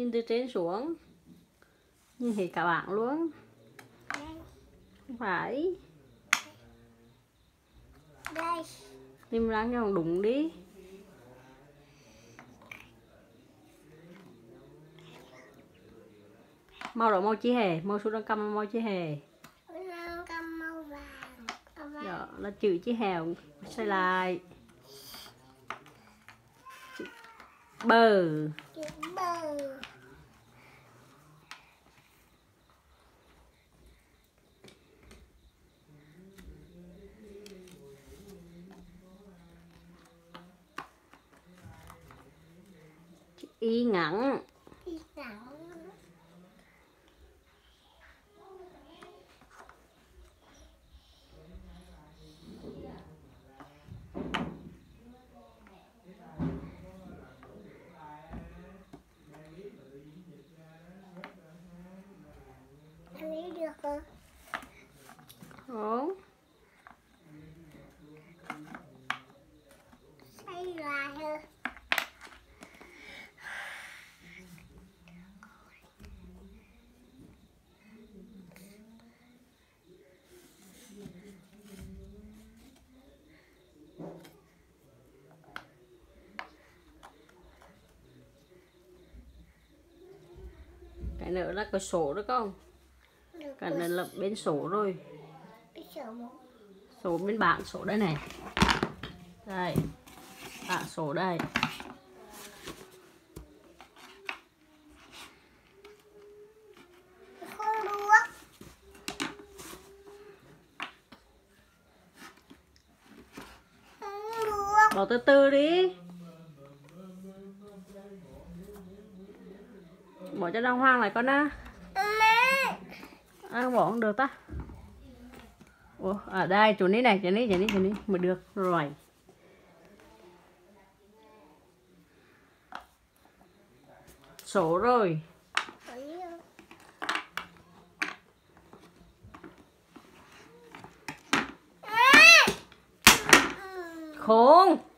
Nhìn từ trên xuống. Nhìn thấy cả bảng luôn. Không phải. Đây. Im lặng cho đúng đi. Màu đó màu chi hề, màu xuống đang cầm màu chi hề. Cầm màu vàng. Đó là chữ chi hèo. Xoay lại. Chữ bờ. Chữ bờ. Chữ y ngắn. Y ngắn. Lấy được không? Đúng. Xoay lại thôi. Cái nữa là cái sổ đó không? Cái nữa là bên sổ rồi. Sổ bên bảng sổ đây này. Đây. Bảng sổ đây. Không được. Không được. Bỏ từ từ đi. Bỏ cho đàng hoàng lại con á. Bỏ không được ta. Ủa, ở đây chỗ này này, chỗ này mới được rồi. Sổ rồi. Khốn.